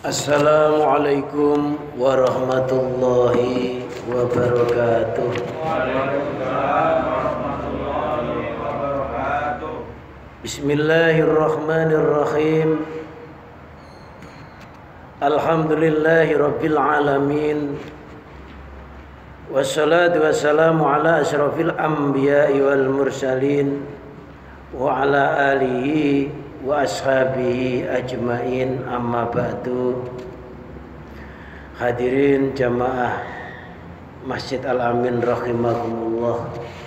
Assalamualaikum warahmatullahi wabarakatuh. Bismillahirrahmanirrahim. Alhamdulillahi rabbil alamin. Wassalatu wassalamu ala asyrafil anbiya'i wal mursalin wa ala alihi wa ashabihi ajmain, amma ba'du. Hadirin jamaah Masjid Al-Amin rahimakumullah.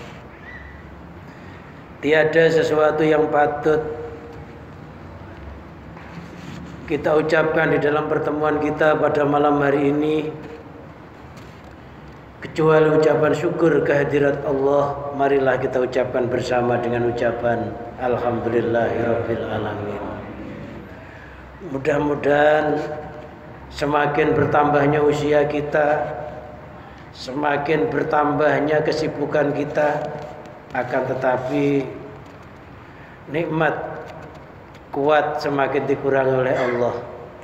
Tiada sesuatu yang patut kita ucapkan di dalam pertemuan kita pada malam hari ini kecuali ucapan syukur kehadirat Allah. Marilah kita ucapkan bersama dengan ucapan Alhamdulillahirabbil alamin. Mudah-mudahan semakin bertambahnya usia kita, semakin bertambahnya kesibukan kita, akan tetapi nikmat kuat semakin dikurangi oleh Allah.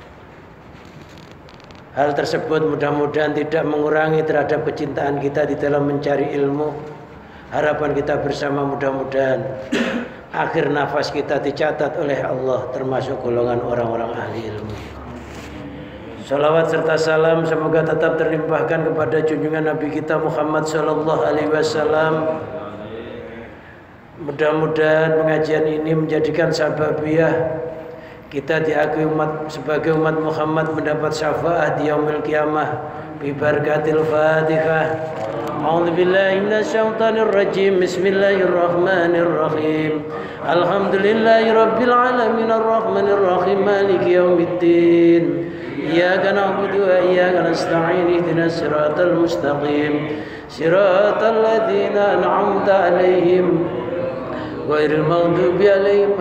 Hal tersebut mudah-mudahan tidak mengurangi terhadap kecintaan kita di dalam mencari ilmu. Harapan kita bersama mudah-mudahan akhir nafas kita dicatat oleh Allah termasuk golongan orang-orang ahli ilmu. Salawat serta salam semoga tetap terlimpahkan kepada junjungan Nabi kita Muhammad sallallahu alaihi wasallam. Mudah-mudahan pengajian ini menjadikan sababiyah kita diakui sebagai umat Muhammad mendapat syafaat di yaumil qiyamah bi barakatil Fatihah. A'udzu billahi minasyaitonir rajim. Bismillahirrahmanirrahim. Alhamdulillahirabbil alamin arrahmanir rahim maliki yaumiddin. Iyyaka na'budu wa iyyaka nasta'in ihdinas siratal mustaqim. Siratal ladzina an'amta 'alaihim ghairil maghdubi 'alaihim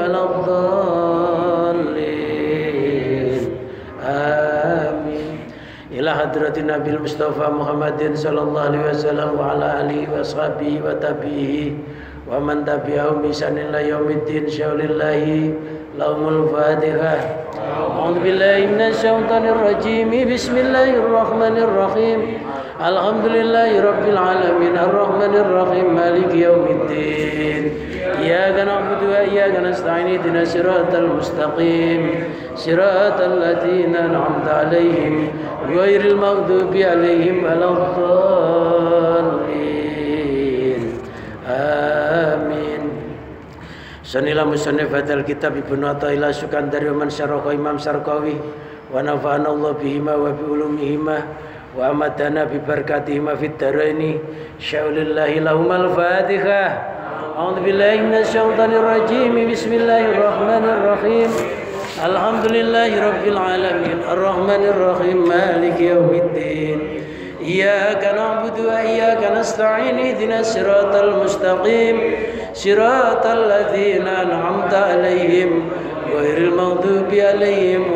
waladdallin. Amin. Ila hadratin Nabil Mustafa Muhammadin sallallahu alaihi wasallam wa ala alihi wa sahbihi wa tabihi wa man tabi'ahum bi ihsanin ila yaumiddin. Syaulillahi lahumul Fatihah. A'udzu billahi minasyaitonir rajim. Bismillahirrahmanirrahim. Alhamdulillahirabbil alamin arrahmanir rahim maliki yaumiddin. Iyyaka na'budu wa iyyaka nasta'in ihdinas siratal mustaqim. Siratal ladzina an'amta 'alaihim ghairil maghdubi 'alaihim waladdallin. Amin. Sanila musannifatul kitab Ibnu Athaillah Sukandari wa man syaraka Imam Syarqawi wa nafa'ana Allah bihima wa bi ulumihima wa amadana bi barakatihima fid dharaini. Syaulillahi lahumul Fatihah. A'udzu billahi minasyaitonir rajim. Bismillahirrahmanirrahim. Alhamdulillahirabbil alamin arrahmanir rahim maliki yaumiddin. Iyyaka na'budu wa iyyaka nasta'in ihdinas siratal mustaqim. Siratal ladzina an'amta 'alaihim ghairil maghdubi 'alaihim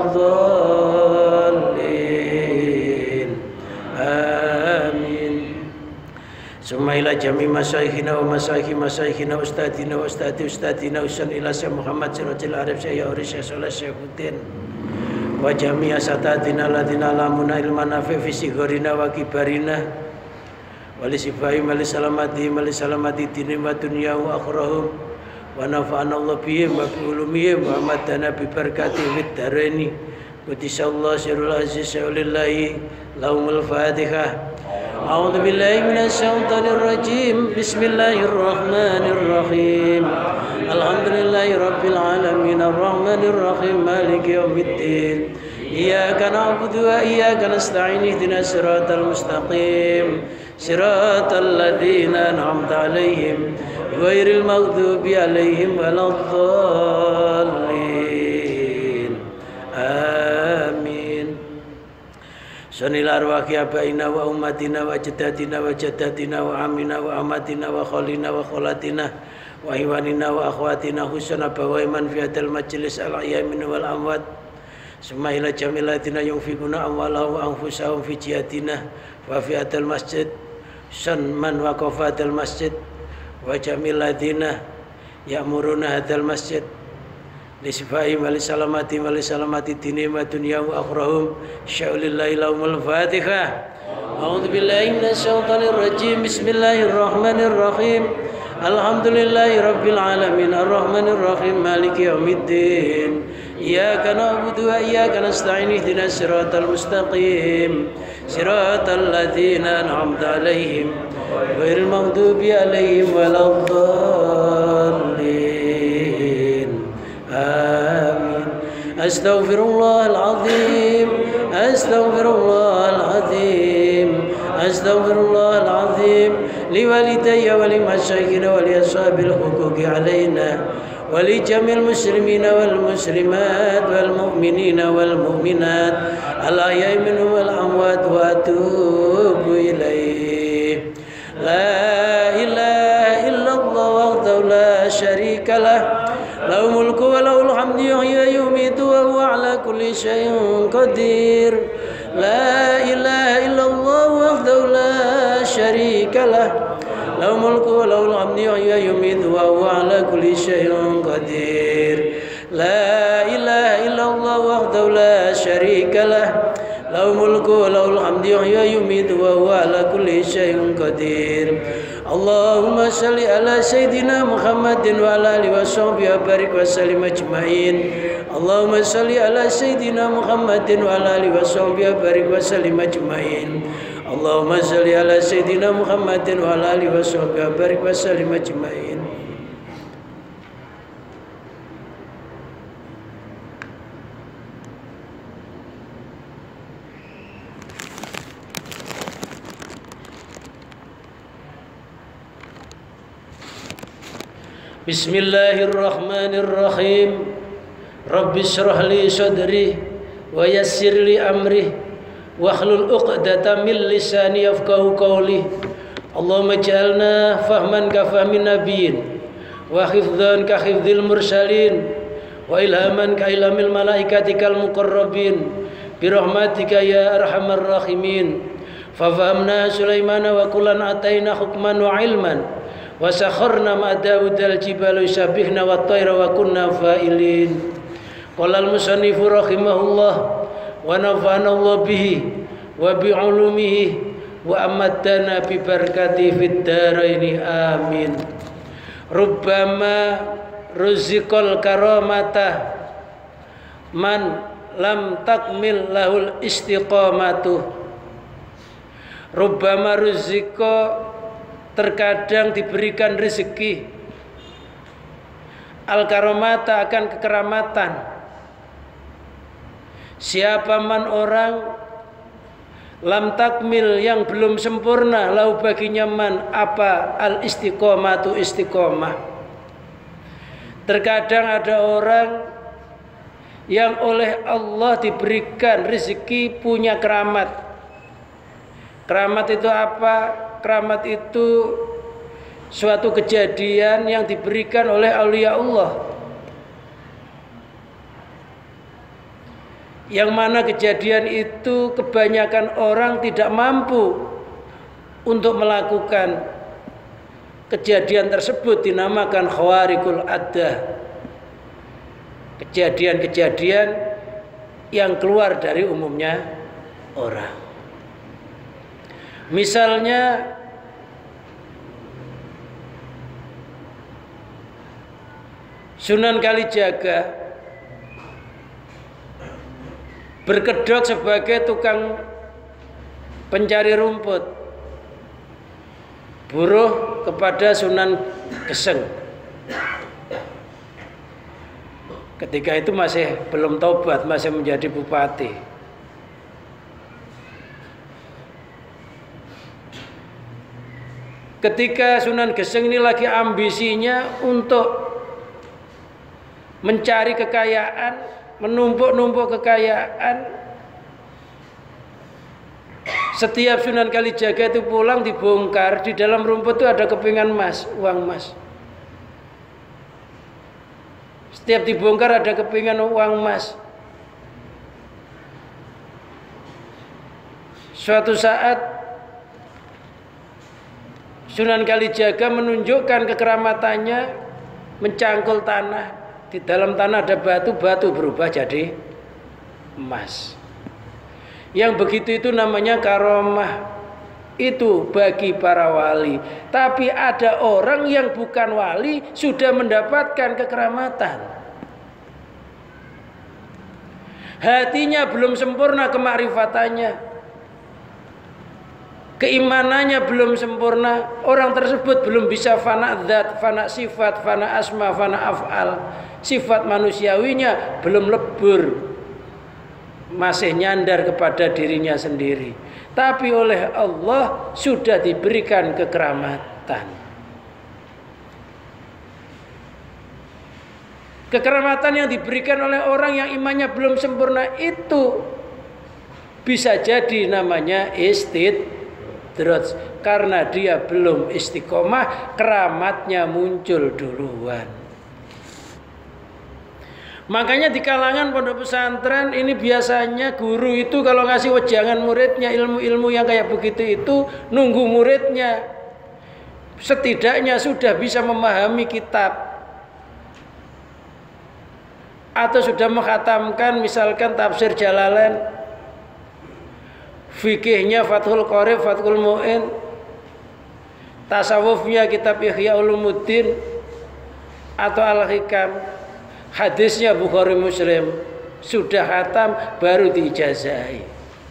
waladdallin. Amin. Summa ila jami masyayikhina wa masyayikhina ustadina wa ustadina usan ila Syekh Muhammad Sirajul Arif Syekh Yauris Syekh Saleh Syekhuddin wa jami asatadina ladina lamuna ilman nafi fi sigorina wa kibarina wali sifai mali salamati dini wa dunya wa akhirahum wa nafa'ana Allah bihim wa bi ulumihim wa amadana bi barakati fid dharaini. Qudsallahu sirrul aziz syaulillahi lahumul Fatihah. A'udzu billahi minasyaitonir rajim. Bismillahirrahmanirrahim. Alhamdulillahirabbil alamin arrahmanir rahim maliki yaumiddin. Iyyaka na'budu wa iyyaka nasta'in ihdinas siratal mustaqim. Siratal ladzina an'amta 'alaihim ghairil maghdubi 'alaihim waladdallin. Amin. Sanil arwahi abaina wa ummatina wa jaddatina wa jaddatina wa amina wa amatina wa khalina wa khalatina wa iwanina wa akhwatina husna bawai man fi hadal majlis al-ayamin wal amwat. Summa ila jamilatina yunfikuna amwalahum wa anfusahum fi jihadina wa fi hadal masjid. San man waqafa hadal masjid wa jamilatina ya'muruna hadal masjid لشفائهم ولسلامة دينهم ودنياهم وأخرهم شاء لله لهم الفاتحة. أعوذ بالله من الشيطان الرجيم. بسم الله الرحمن الرحيم. الحمد لله رب العالمين الرحمن الرحيم مالك يوم الدين إياك نعبد وإياك نستعين اهدنا الصراط المستقيم صراط الذين أنعمت عليهم غير المغضوب عليهم ولا الضالين آمين. أستغفر الله العظيم أستغفر الله العظيم أستغفر الله العظيم لوالدي ولمشايخنا ولأصحاب الحقوق علينا ولجميع المسلمين والمسلمات والمؤمنين والمؤمنات الأحياء منهم والأموات وأتوب إليه. لا إله إلا الله وحده لا شريك له له الملك وله الحمد يحيي ويميت وهو على كل شيء قدير. لا إله إلا الله وحده لا شريك له له الملك وله الحمد يحيي ويميت وهو على كل شيء قدير. لا إله إلا الله وحده لا شريك له له الملك وله الحمد يحيي ويميت وهو على كل شيء قدير. اللهم صل على سيدنا محمد وعلى آله وصحبه وبارك وسلم أجمعين. اللهم صل على سيدنا محمد وعلى آله وصحبه وبارك وسلم أجمعين. اللهم صل على سيدنا محمد وعلى آله وصحبه وبارك وسلم أجمعين. Bismillahirrahmanirrahim. Rabbi shrah li sadri wa yassir li amri wahlul 'uqdatam min lisani yafqahu qawli. Allahumma ij'alna fahman ka fahmin nabiyyin wa hifdzan ka hifdzil mursalin wa ilhaman ka ilhamil malaikatikal muqarrabin bi rahmatika ya arhamar rahimin. Fa fahamna Sulaimana wa kullan ataina hukman wa ilman wa sakharna ma Dawudal jibalu yusabbihna wat tayra wa kunna fa'ilin. Qala al-musannifu rahimahullah wa nafa'ana Allah bihi wa bi ulumihi wa amatana bi barakati fid dharaini amin. Rubbama ruziqal karamata man lam takmil lahul istiqamatu. Rubbama ruziqa, terkadang diberikan rezeki, al-karamata, akan kekeramatan. Siapa man orang lam takmil, yang belum sempurna, lahu baginya man apa al-istiqomatu, istiqomah. Terkadang ada orang yang oleh Allah diberikan rezeki, punya keramat. Keramat itu apa? Keramat itu suatu kejadian yang diberikan oleh aulia Allah, yang mana kejadian itu kebanyakan orang tidak mampu untuk melakukan kejadian tersebut, dinamakan khawariqul adah, kejadian-kejadian yang keluar dari umumnya orang. Misalnya Sunan Kalijaga berkedok sebagai tukang pencari rumput, buruh kepada Sunan Geseng. Ketika itu masih belum taubat, masih menjadi bupati. Ketika Sunan Geseng ini lagi ambisinya untuk mencari kekayaan, menumpuk-numpuk kekayaan, setiap Sunan Kalijaga itu pulang dibongkar, di dalam rumput itu ada kepingan emas, uang emas. Setiap dibongkar ada kepingan uang emas. Suatu saat Sunan Kalijaga menunjukkan kekeramatannya, mencangkul tanah, Di dalam tanah ada batu, batu berubah jadi emas. Yang begitu itu namanya karomah. Itu bagi para wali. Tapi ada orang yang bukan wali sudah mendapatkan kekeramatan. Hatinya belum sempurna kemakrifatannya, keimanannya belum sempurna. Orang tersebut belum bisa fana dzat, fana sifat, fana asma, fana af'al. Sifat manusiawinya belum lebur, masih nyandar kepada dirinya sendiri. Tapi oleh Allah sudah diberikan kekeramatan. Kekeramatan yang diberikan oleh orang yang imannya belum sempurna itu bisa jadi namanya istidraj, karena dia belum istiqomah, keramatnya muncul duluan. Makanya di kalangan pondok pesantren ini biasanya guru itu kalau ngasih wejangan muridnya ilmu-ilmu yang kayak begitu itu nunggu muridnya setidaknya sudah bisa memahami kitab atau sudah menghatamkan misalkan tafsir Jalalain, fikihnya Fathul Qorib, Fathul Mu'in, tasawufnya kitab Ihya Ulumuddin atau Al-Hikam, hadisnya Bukhari Muslim, sudah khatam baru diijazahi.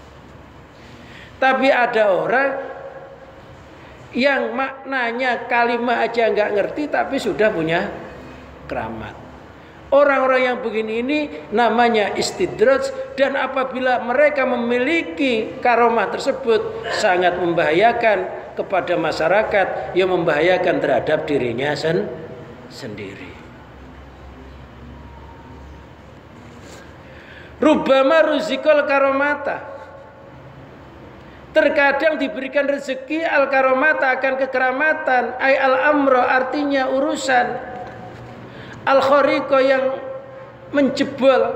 Tapi ada orang yang maknanya kalimat aja nggak ngerti tapi sudah punya keramat. Orang-orang yang begini ini namanya istidraj, dan apabila mereka memiliki karomah tersebut sangat membahayakan kepada masyarakat, yang membahayakan terhadap dirinya sendiri. Rubbama ruzikal karomata, terkadang diberikan rezeki al karomata akan kekeramatan, ay al amro artinya urusan, al khariqo yang menjebol,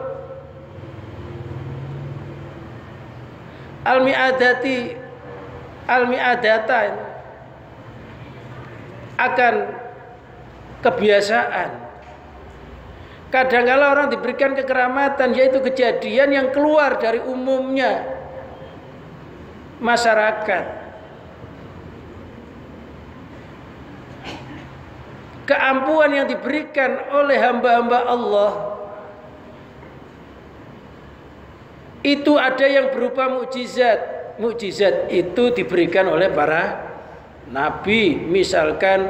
al mi'adati al mi'adatan akan kebiasaan. Kadang-kala orang diberikan kekeramatan, yaitu kejadian yang keluar dari umumnya masyarakat. Keampuhan yang diberikan oleh hamba-hamba Allah itu ada yang berupa mukjizat. Mukjizat itu diberikan oleh para nabi. Misalkan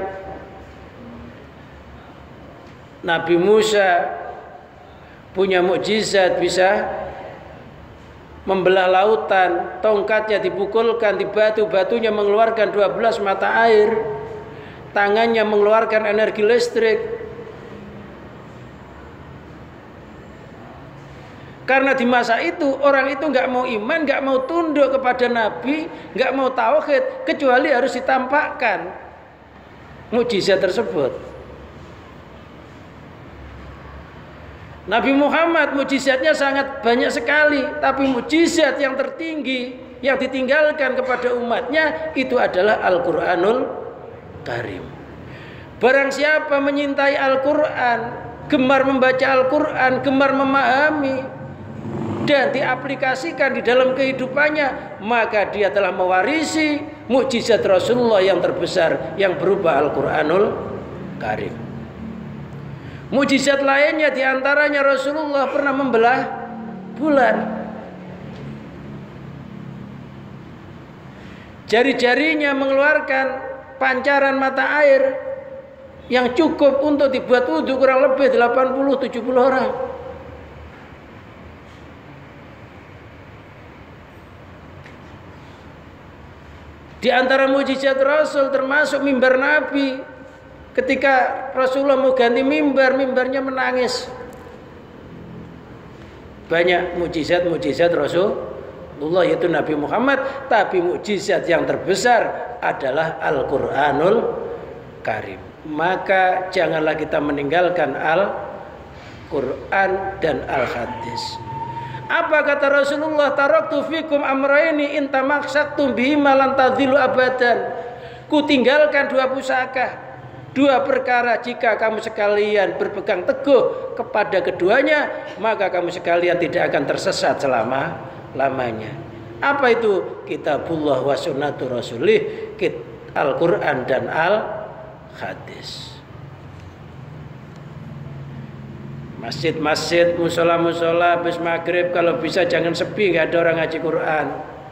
Nabi Musa punya mukjizat, bisa membelah lautan, tongkatnya dipukulkan di batu, batunya mengeluarkan 12 mata air, tangannya mengeluarkan energi listrik. Karena di masa itu orang itu nggak mau iman, nggak mau tunduk kepada Nabi, nggak mau tauhid, kecuali harus ditampakkan mukjizat tersebut. Nabi Muhammad mukjizatnya sangat banyak sekali, tapi mukjizat yang tertinggi yang ditinggalkan kepada umatnya itu adalah Al-Qur'anul Karim. Barang siapa menyintai Al-Quran, gemar membaca Al-Quran, gemar memahami dan diaplikasikan di dalam kehidupannya, maka dia telah mewarisi mukjizat Rasulullah yang terbesar yang berupa Al-Qur'anul Karim. Mukjizat lainnya diantaranya Rasulullah pernah membelah bulan. Jari-jarinya mengeluarkan pancaran mata air yang cukup untuk dibuat wudhu kurang lebih 80-70 orang. Di antara mukjizat Rasul termasuk mimbar Nabi. Ketika Rasulullah mau ganti mimbar, mimbarnya menangis. Banyak mukjizat-mukjizat Rasulullah yaitu Nabi Muhammad, tapi mukjizat yang terbesar adalah Al-Qur'anul Karim. Maka janganlah kita meninggalkan Al-Qur'an dan Al-Hadis. Apa kata Rasulullah? Taraktu fikum amraini in tamassaktum bihima lan tadhillu abadan. Ku tinggalkan dua pusaka, dua perkara jika kamu sekalian berpegang teguh kepada keduanya, maka kamu sekalian tidak akan tersesat selama-lamanya. Apa itu? Kitabullah wa sunnatu rasulih, Al-Quran dan Al-Hadis. Masjid-masjid, musola-musola habis maghrib kalau bisa jangan sepi, nggak ada orang ngaji Quran.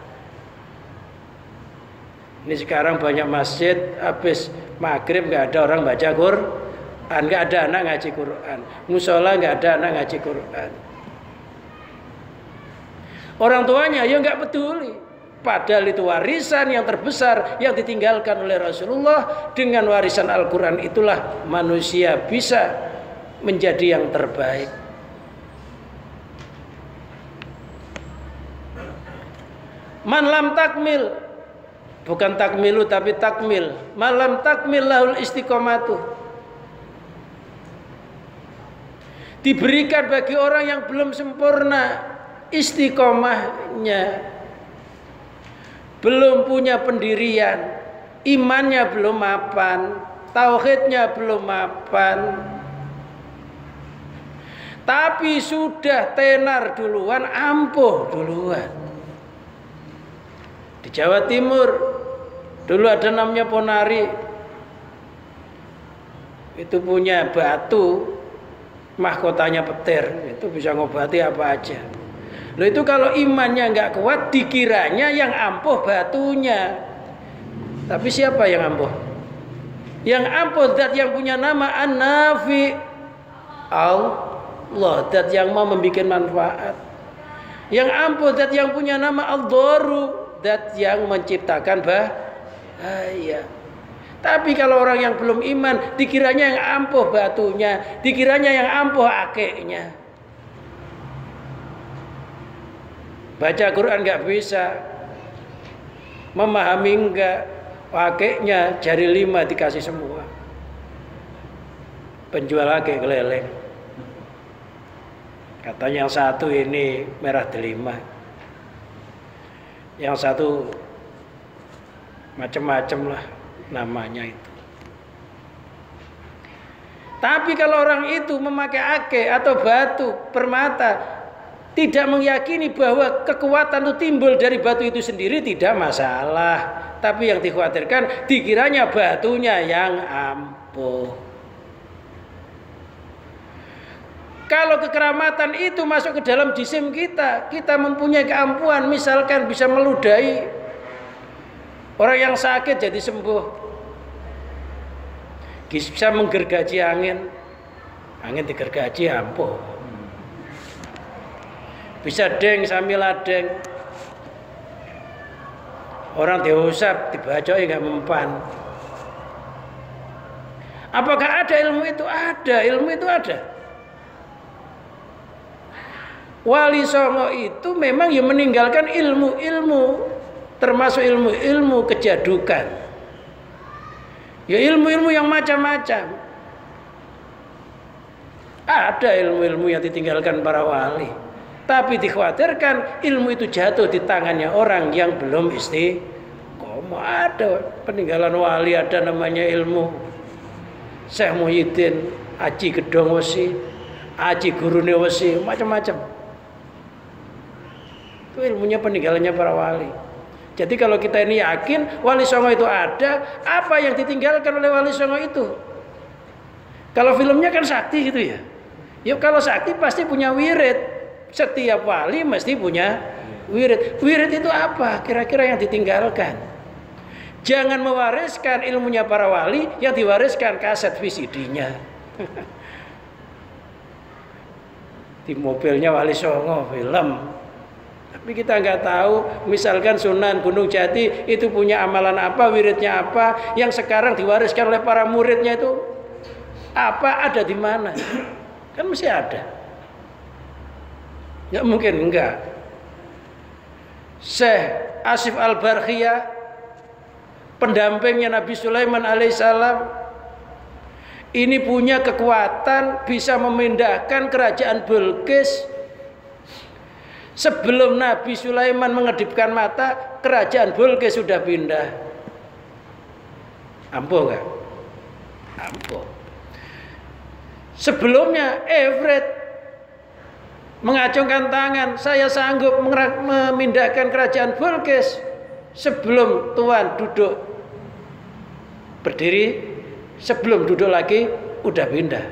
Ini sekarang banyak masjid habis maghrib nggak ada orang baca Quran, nggak ada anak ngaji Quran. Musola nggak ada anak ngaji Quran. Orang tuanya ya nggak peduli. Padahal itu warisan yang terbesar yang ditinggalkan oleh Rasulullah. Dengan warisan Al-Quran itulah manusia bisa menjadi yang terbaik. Man lam takmil, bukan takmilu tapi takmil. Malam takmil lahul istiqomatu. Diberikan bagi orang yang belum sempurna istiqomahnya, belum punya pendirian, imannya belum mapan, tauhidnya belum mapan, tapi sudah tenar duluan, ampuh duluan. Di Jawa Timur dulu ada namanya Ponari, itu punya batu mahkotanya petir, itu bisa ngobati apa aja. Loh itu kalau imannya nggak kuat, dikiranya yang ampuh batunya. Tapi siapa yang ampuh? Yang ampuh zat yang punya nama An-Nafi, Allah, zat yang mau membuat manfaat. Yang ampuh zat yang punya nama Al-Dharu, zat yang menciptakan bahaya. Tapi kalau orang yang belum iman, dikiranya yang ampuh batunya, dikiranya yang ampuh akeknya. Baca Quran nggak bisa, memahami enggak, akeknya jari 5 dikasih semua. Penjual akek keleleng. Katanya yang satu ini merah delima, yang satu macam-macam lah namanya itu. Tapi kalau orang itu memakai akek atau batu permata, tidak meyakini bahwa kekuatan itu timbul dari batu itu sendiri, tidak masalah. Tapi yang dikhawatirkan dikiranya batunya yang ampuh. Kalau kekeramatan itu masuk ke dalam jisim kita, kita mempunyai keampuhan, misalkan bisa meludahi orang yang sakit jadi sembuh, bisa menggergaji angin, angin digergaji ampuh. Bisa deng sambil adeng, orang diusap dibacoi nggak mempan. Apakah ada ilmu itu? Ada, ilmu itu ada. Wali Songo itu memang yang meninggalkan ilmu-ilmu, termasuk ilmu-ilmu kejadukan. Ya ilmu-ilmu yang macam-macam. Ada ilmu-ilmu yang ditinggalkan para wali. Tapi dikhawatirkan ilmu itu jatuh di tangannya orang yang belum istiqomah. Ada peninggalan wali, ada namanya ilmu Syekh Muhyiddin, Aji Gedong Wesi, Aji Gurune Wesi, macam-macam. Itu ilmunya peninggalannya para wali. Jadi kalau kita ini yakin Wali Songo itu ada, apa yang ditinggalkan oleh Wali Songo itu? Kalau filmnya kan sakti gitu ya. Ya kalau sakti pasti punya wirid. Setiap wali mesti punya wirid. Wirid itu apa? Kira-kira yang ditinggalkan. Jangan mewariskan ilmunya para wali, yang diwariskan kaset VCD-nya. Di mobilnya Wali Songo film. Tapi kita nggak tahu, misalkan Sunan Gunung Jati itu punya amalan apa, wiridnya apa, yang sekarang diwariskan oleh para muridnya itu apa, ada di mana? Kan mesti ada. Ya mungkin enggak. Syekh Asif Al-Barkhiyah, pendampingnya Nabi Sulaiman alaihissalam, ini punya kekuatan bisa memindahkan kerajaan Bilqis. Sebelum Nabi Sulaiman mengedipkan mata, kerajaan Bilqis sudah pindah. Ampuh enggak? Ampuh. Sebelumnya Everett mengacungkan tangan, saya sanggup memindahkan kerajaan Bolkes sebelum Tuan duduk berdiri, sebelum duduk lagi udah pindah.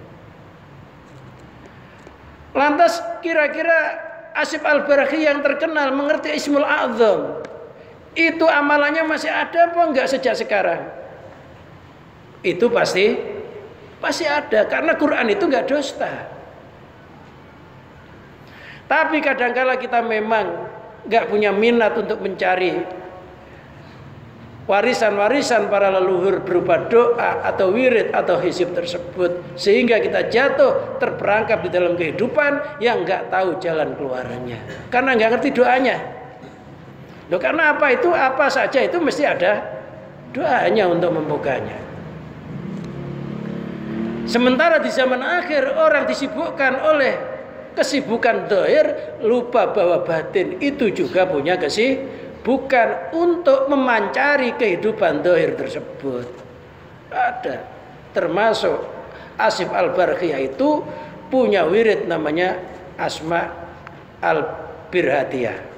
Lantas kira-kira Asif Al-Barakhi yang terkenal mengerti Ismul A'zam itu amalannya masih ada apa enggak sejak sekarang? Itu pasti ada, karena Quran itu enggak dusta. Tapi kadangkala kita memang enggak punya minat untuk mencari warisan-warisan para leluhur berupa doa atau wirid atau hizib tersebut, sehingga kita jatuh terperangkap di dalam kehidupan yang nggak tahu jalan keluarnya karena nggak ngerti doanya. Loh, karena apa? Itu apa saja itu mesti ada doanya untuk membukanya. Sementara di zaman akhir orang disibukkan oleh kesibukan zahir, lupa bahwa batin itu juga punya bukan untuk memancari kehidupan zahir tersebut. Ada, termasuk Asif Al-Barakhi itu punya wirid namanya Asma Al-Birhatiyah.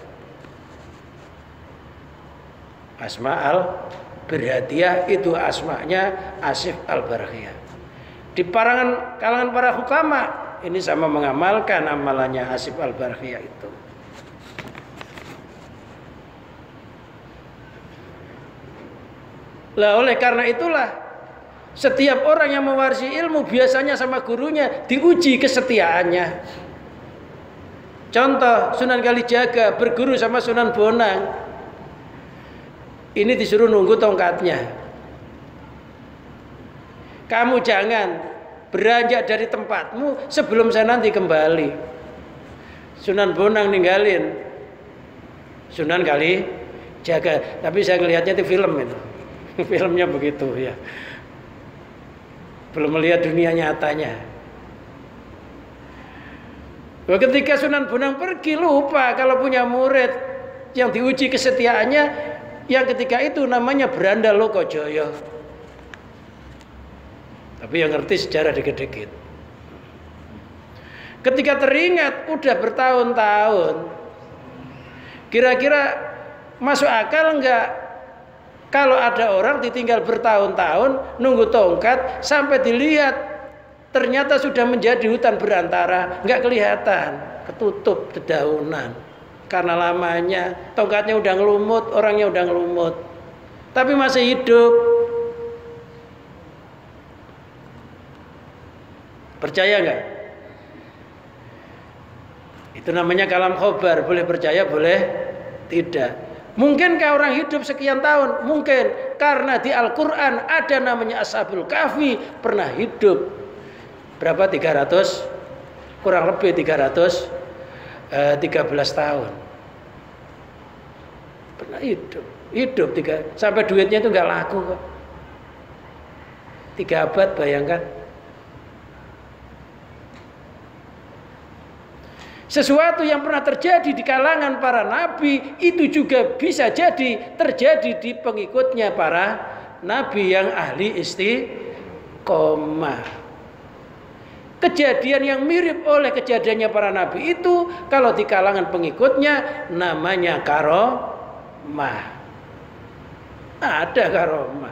Asma Al-Birhatiyah itu asmanya Asif Al-Barakhi. Di kalangan para hukama ini sama mengamalkan amalannya Asif Al-Barakhi itu. Lah oleh karena itulah setiap orang yang mewarisi ilmu biasanya sama gurunya diuji kesetiaannya. Contoh Sunan Kalijaga berguru sama Sunan Bonang. Ini disuruh nunggu tongkatnya. Kamu jangan beranjak dari tempatmu sebelum saya nanti kembali. Sunan Bonang ninggalin Sunan Kalijaga, tapi saya ngelihatnya itu film itu. Filmnya begitu ya. Belum melihat dunia nyatanya. Ketika Sunan Bonang pergi lupa kalau punya murid yang diuji kesetiaannya yang ketika itu namanya Branda Lokojoyo. Tapi yang ngerti sejarah dikit-dikit. Ketika teringat udah bertahun-tahun, kira-kira masuk akal enggak kalau ada orang ditinggal bertahun-tahun nunggu tongkat sampai dilihat ternyata sudah menjadi hutan berantara, nggak kelihatan, ketutup dedaunan karena lamanya tongkatnya udah ngelumut, orangnya udah ngelumut, tapi masih hidup. Percaya nggak? Itu namanya kalam khobar, boleh percaya boleh tidak. Mungkinkah orang hidup sekian tahun? Mungkin, karena di Al-Quran ada namanya Ashabul Kahfi pernah hidup berapa? 300, kurang lebih 313 tahun. Pernah hidup sampai duitnya itu nggak laku kok. 3 abad, bayangkan. Sesuatu yang pernah terjadi di kalangan para nabi itu juga bisa jadi terjadi di pengikutnya para nabi yang ahli istiqomah. Kejadian yang mirip oleh kejadiannya para nabi itu kalau di kalangan pengikutnya namanya karomah. Ada karomah.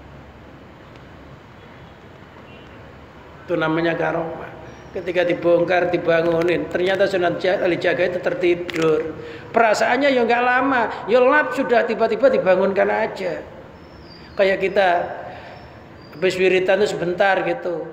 Itu namanya karomah. Ketika dibongkar, dibangunin, ternyata Sunan Kalijaga itu tertidur. Perasaannya ya nggak lama, ya lap sudah tiba-tiba dibangunkan aja. Kayak kita habis wiritan itu sebentar gitu.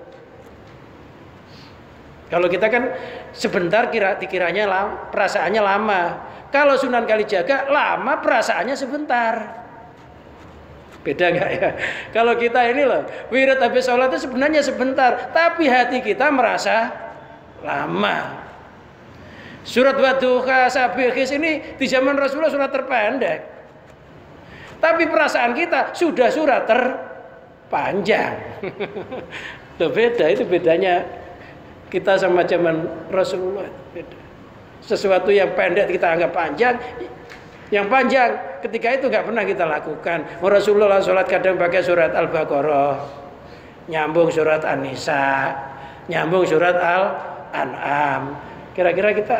Kalau kita kan sebentar dikiranya lama, perasaannya lama. Kalau Sunan Kalijaga lama, perasaannya sebentar. Beda nggak ya? Kalau kita ini loh, wirid habis sholat itu sebenarnya sebentar, tapi hati kita merasa lama. Surat Wadduha, Sabihis ini di zaman Rasulullah surat terpendek, tapi perasaan kita sudah surat terpanjang. Loh, beda, itu bedanya kita sama zaman Rasulullah. Beda. Sesuatu yang pendek kita anggap panjang, yang panjang ketika itu nggak pernah kita lakukan. Rasulullah sholat kadang pakai surat Al-Baqarah, nyambung surat An-Nisa, nyambung surat Al-An'am. Kira-kira kita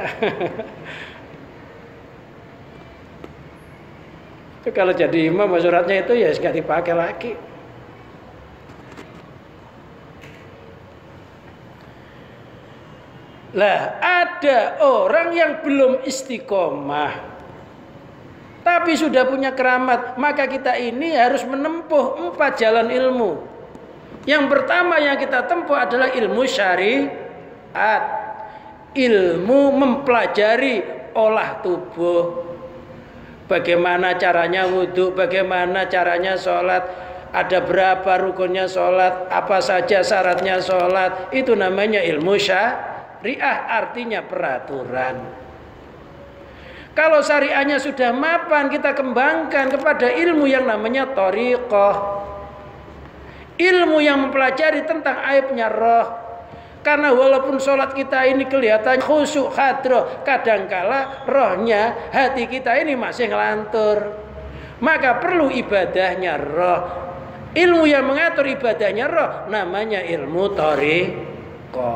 itu kalau jadi imam suratnya itu ya nggak dipakai lagi. Lah ada orang yang belum istiqomah tapi sudah punya keramat, maka kita ini harus menempuh 4 jalan ilmu. Yang pertama yang kita tempuh adalah ilmu syariat, ilmu mempelajari olah tubuh, bagaimana caranya wudhu, bagaimana caranya sholat, ada berapa rukunnya sholat, apa saja syaratnya sholat. Itu namanya ilmu syariah, artinya peraturan. Kalau syariahnya sudah mapan, kita kembangkan kepada ilmu yang namanya thariqah, ilmu yang mempelajari tentang aibnya roh. Karena walaupun sholat kita ini kelihatan khusyuk hadroh, kadangkala rohnya, hati kita ini masih ngelantur. Maka perlu ibadahnya roh. Ilmu yang mengatur ibadahnya roh namanya ilmu thariqah.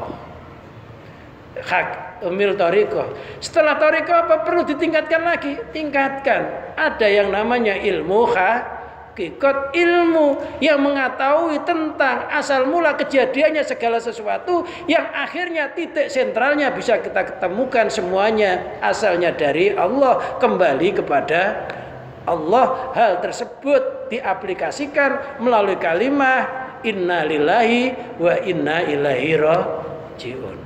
Thariqah. Setelah thariqah apa perlu ditingkatkan lagi? Tingkatkan. Ada yang namanya ilmu hakikat, ilmu yang mengetahui tentang asal mula kejadiannya segala sesuatu yang akhirnya titik sentralnya bisa kita ketemukan semuanya asalnya dari Allah, kembali kepada Allah. Hal tersebut diaplikasikan melalui kalimah inna lillahi wa inna ilaihi rajiun.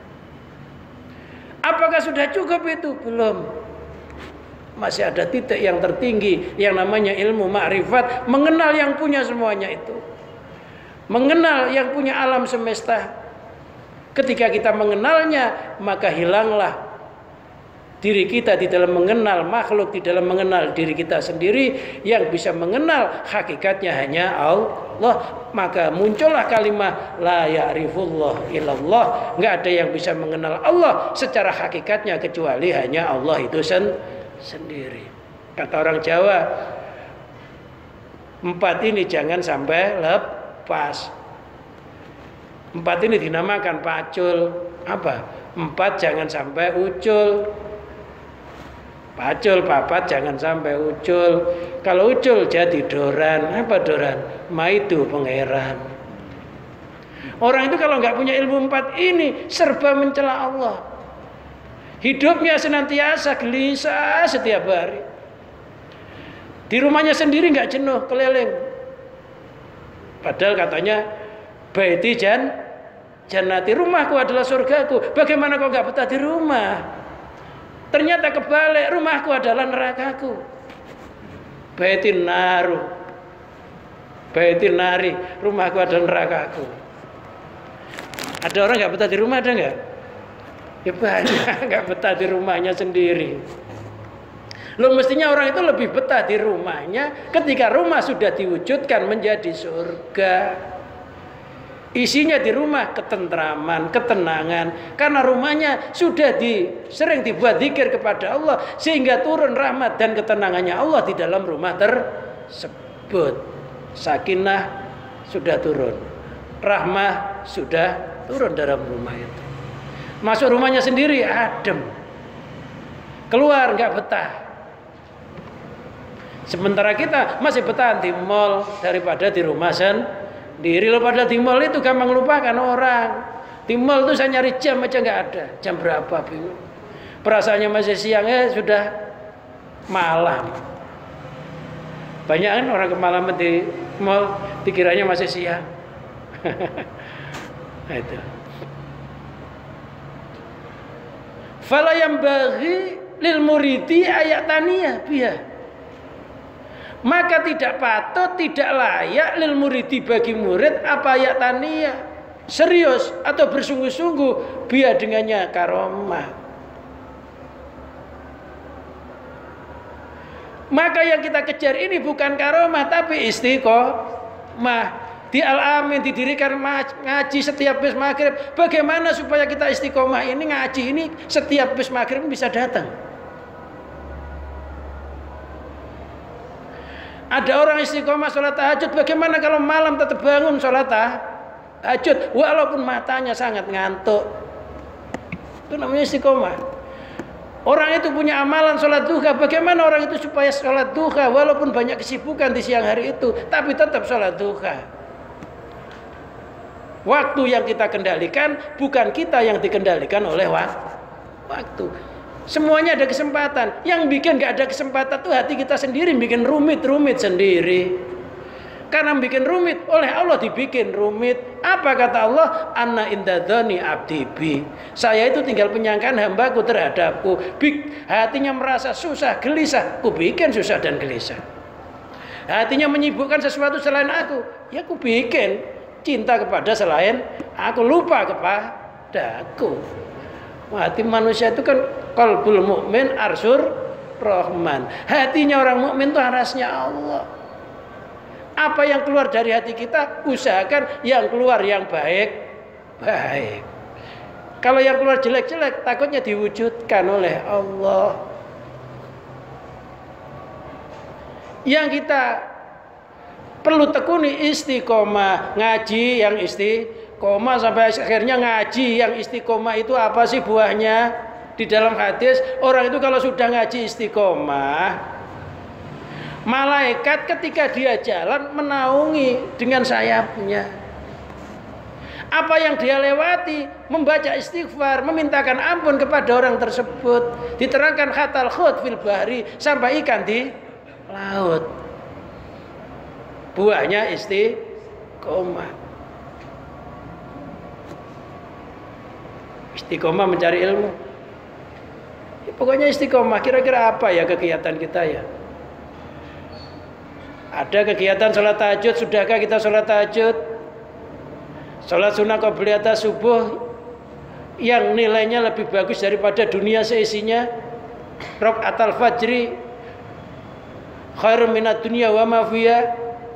Apakah sudah cukup itu? Belum. Masih ada titik yang tertinggi yang namanya ilmu ma'rifat, mengenal yang punya semuanya itu, mengenal yang punya alam semesta. Ketika kita mengenalnya, maka hilanglah diri kita di dalam mengenal makhluk, di dalam mengenal diri kita sendiri. Yang bisa mengenal hakikatnya hanya Allah. Maka muncullah kalimat la ya'rifullah illallah. Nggak ada yang bisa mengenal Allah secara hakikatnya kecuali hanya Allah itu sendiri. Kata orang Jawa, 4 ini jangan sampai lepas. 4 ini dinamakan pacul. Apa? 4 jangan sampai ucul. Pacul, papat jangan sampai ucul. Kalau ucul jadi doran. Apa doran? Maidu pangeran. Orang itu kalau nggak punya ilmu 4 ini serba mencela Allah. Hidupnya senantiasa gelisah setiap hari. Di rumahnya sendiri nggak jenuh, keliling. Padahal katanya baiti jannati, rumahku adalah surgaku. Bagaimana kau nggak betah di rumah? Ternyata kebalik, rumahku adalah nerakaku. Baitin naru, baitin nari, rumahku adalah nerakaku. Ada orang nggak betah di rumah, ada nggak? Ya banyak, nggak betah di rumahnya sendiri. Loh, mestinya orang itu lebih betah di rumahnya ketika rumah sudah diwujudkan menjadi surga. Isinya di rumah ketentraman, ketenangan. Karena rumahnya sudah sering dibuat zikir kepada Allah, sehingga turun rahmat dan ketenangannya Allah di dalam rumah tersebut. Sakinah sudah turun, rahmah sudah turun dalam rumah itu. Masuk rumahnya sendiri adem, keluar nggak betah. Sementara kita masih betah di mall daripada di rumah sendiri. Padahal di mall itu gampang lupakan orang. Di mall itu saya nyari jam aja nggak ada. Jam berapa bingung. Perasaannya masih siang, sudah malam. Banyak kan orang kemalaman di mall, dikiranya masih siang. Nah, itu. Fala yang bagi lil muridi ayat taniyah biha. Maka tidak patut, tidak layak lil muridi bagi murid apa ayat taniyah, serius atau bersungguh-sungguh biar dengannya karomah. Maka yang kita kejar ini bukan karomah tapi istiqomah. Di Al-Amin didirikan ngaji setiap habis maghrib. Bagaimana supaya kita istiqomah ini, ngaji ini setiap habis maghrib bisa datang? Ada orang istiqomah sholat tahajud, bagaimana kalau malam tetap bangun sholat tahajud walaupun matanya sangat ngantuk. Itu namanya istiqomah. Orang itu punya amalan sholat duha. Bagaimana orang itu supaya sholat duha walaupun banyak kesibukan di siang hari itu, tapi tetap sholat duha. Waktu yang kita kendalikan, bukan kita yang dikendalikan oleh waktu. Semuanya ada kesempatan. Yang bikin gak ada kesempatan tuh hati kita sendiri, bikin rumit sendiri. Karena bikin rumit, oleh Allah dibikin rumit. Apa kata Allah? Anna indadzani abdi bi. Saya itu tinggal penyangkaan hambaku terhadapku. Hatinya merasa susah, gelisah, ku bikin susah dan gelisah. Hatinya menyibukkan sesuatu selain aku, ya ku bikin cinta kepada selain aku, lupa kepadaku. Hati manusia itu kan qalbul mukmin arsur rahman. Hatinya orang mukmin itu arasnya Allah. Apa yang keluar dari hati kita, usahakan yang keluar yang baik. Kalau yang keluar jelek-jelek, takutnya diwujudkan oleh Allah. Yang kita perlu tekuni istiqomah, ngaji yang istiqomah sampai akhirnya ngaji yang istiqomah itu apa sih buahnya? Di dalam hadis, orang itu kalau sudah ngaji istiqomah, malaikat ketika dia jalan menaungi dengan sayapnya. Apa yang dia lewati, membaca istighfar, memintakan ampun kepada orang tersebut. Diterangkan khatal khut fil bahri, sampai ikan di laut. Buahnya istiqomah. Istiqomah mencari ilmu. Pokoknya istiqomah. Kira-kira apa ya kegiatan kita ya? Ada kegiatan sholat tahajud, sudahkah kita sholat tahajud? Sholat sunnah qabliyah subuh yang nilainya lebih bagus daripada dunia seisinya. Rakaatul fajri khairun minad dunya wa ma fiha.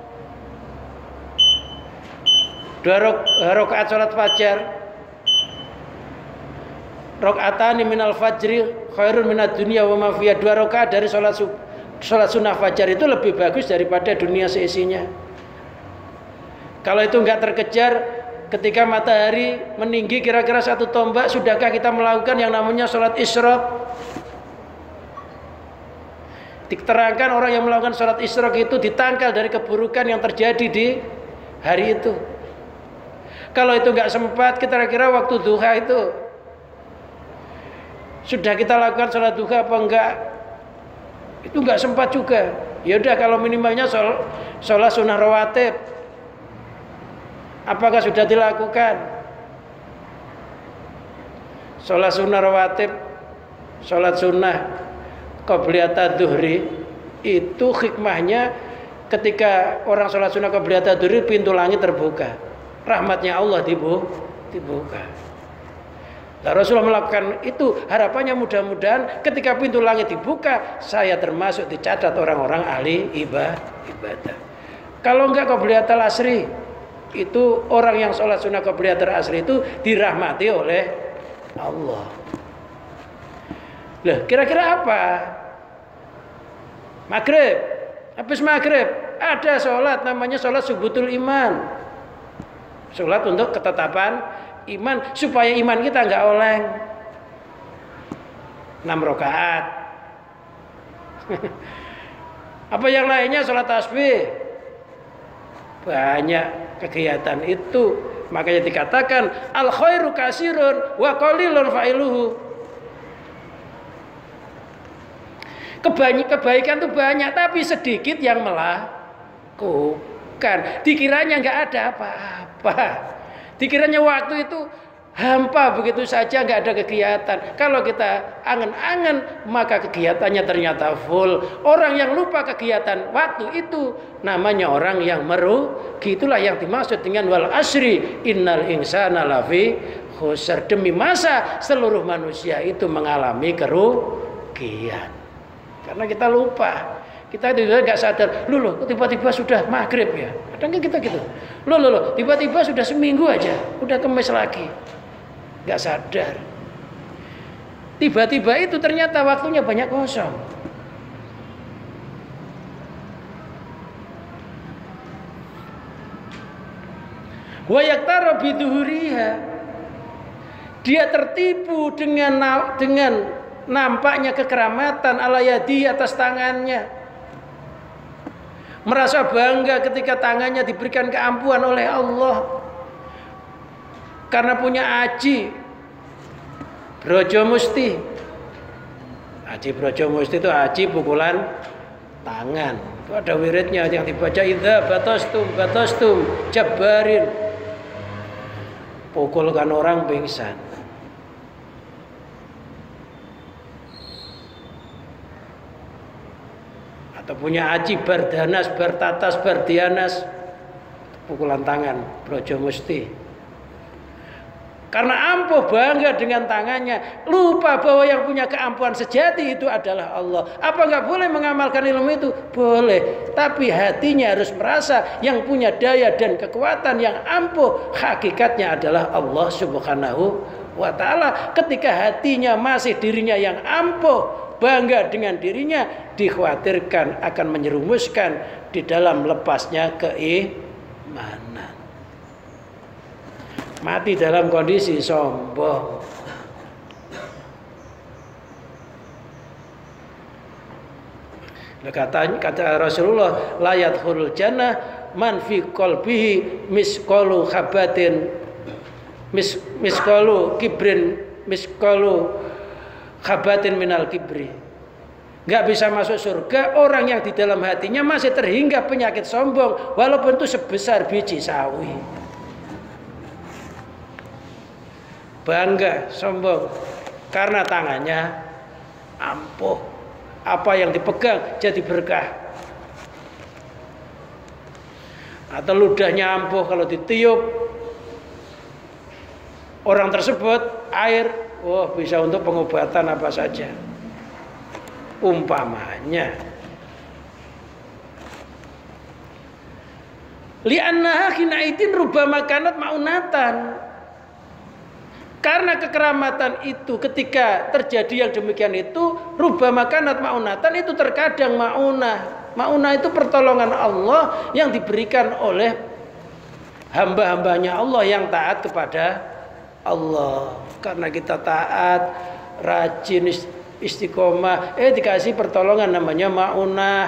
2 rakaat sholat fajar. Rakaatani minal fajri khairun minad dunya wa ma fiha. 2 rakaat dari sholat subuh. Sholat sunnah fajar itu lebih bagus daripada dunia seisinya. Kalau itu enggak terkejar, ketika matahari meninggi kira-kira 1 tombak, sudahkah kita melakukan yang namanya sholat isyraq? Diterangkan orang yang melakukan sholat isyraq itu ditangkal dari keburukan yang terjadi di hari itu. Kalau itu enggak sempat, kira-kira waktu duha itu sudah kita lakukan sholat duha apa enggak? Itu nggak sempat juga. Ya udah, kalau minimalnya sholat sunnah rawatib, apakah sudah dilakukan? Sholat sunnah rawatib, sholat sunnah qabliyah duhri, itu hikmahnya ketika orang sholat sunnah qabliyah duhri, pintu langit terbuka, rahmatnya Allah dibuka. Nah, Rasulullah melakukan itu, harapannya mudah-mudahan ketika pintu langit dibuka, saya termasuk dicatat orang-orang ahli ibadah. Kalau enggak qabliyatul asri, itu orang yang sholat sunnah qabliyatul asri itu dirahmati oleh Allah. Lah, kira-kira apa? Maghrib, habis maghrib ada sholat namanya sholat subutul iman, sholat untuk ketetapan iman, supaya iman kita nggak oleng. 6 rakaat. Apa yang lainnya? Sholat tasbih. Banyak kegiatan itu. Makanya dikatakan al khairu kasirun wa qalilun fa'iluhu. Kebaikan itu banyak, tapi sedikit yang melakukan. Dikiranya nggak ada apa-apa. Dikiranya waktu itu hampa begitu saja, nggak ada kegiatan. Kalau kita angen-angen, maka kegiatannya ternyata full. Orang yang lupa kegiatan waktu itu namanya orang yang merugi. Itulah yang dimaksud dengan wal asri innal insana lafi khusr. Demi masa seluruh manusia itu mengalami kerugian. Karena kita lupa. Kita juga nggak sadar, loh, tiba-tiba sudah maghrib ya. Kadang kan kita gitu, loh, tiba-tiba sudah seminggu aja, udah kemis lagi, nggak sadar. Tiba-tiba itu ternyata waktunya banyak kosong. Wa yaktara biduhuriha. Dia tertipu dengan nampaknya kekeramatan ala yadi atas tangannya. Merasa bangga ketika tangannya diberikan keampuhan oleh Allah. Karena punya aji Brojo Musti. Aji Brojo Musti itu aji pukulan tangan. Itu ada wiridnya yang dibaca idza batostum jabarin. Pukulkan orang pingsan. Atau punya aji bardanas, bartatas, bardianas, pukulan tangan Brojo Musti. Karena ampuh bangga dengan tangannya, lupa bahwa yang punya keampuhan sejati itu adalah Allah. Apa nggak boleh mengamalkan ilmu itu? Boleh, tapi hatinya harus merasa yang punya daya dan kekuatan yang ampuh hakikatnya adalah Allah Subhanahu wa ta'ala. Ketika hatinya masih dirinya yang ampuh, bangga dengan dirinya, dikhawatirkan akan menyerumuskan di dalam lepasnya keimanan. Mati dalam kondisi sombong. Kata Rasulullah, la yadkhulul jannah man fi qalbihi misqalu habatin misqalu kibrin misqalu habatin minal kibri. Enggak bisa masuk surga orang yang di dalam hatinya masih terhinggap penyakit sombong walaupun itu sebesar biji sawi. Bangga, sombong karena tangannya ampuh. Apa yang dipegang jadi berkah. Atau ludahnya ampuh, kalau ditiup orang tersebut air, oh bisa untuk pengobatan apa saja. Umpamanya li'annaha hinaitin rubama kanat ma'unatan. Karena kekeramatan itu ketika terjadi yang demikian itu, rubama kanat ma'unatan, itu terkadang ma'unah. Ma'unah itu pertolongan Allah yang diberikan oleh hamba-hambanya Allah yang taat kepada Allah. Karena kita taat, rajin, istiqomah, dikasih pertolongan namanya ma'unah.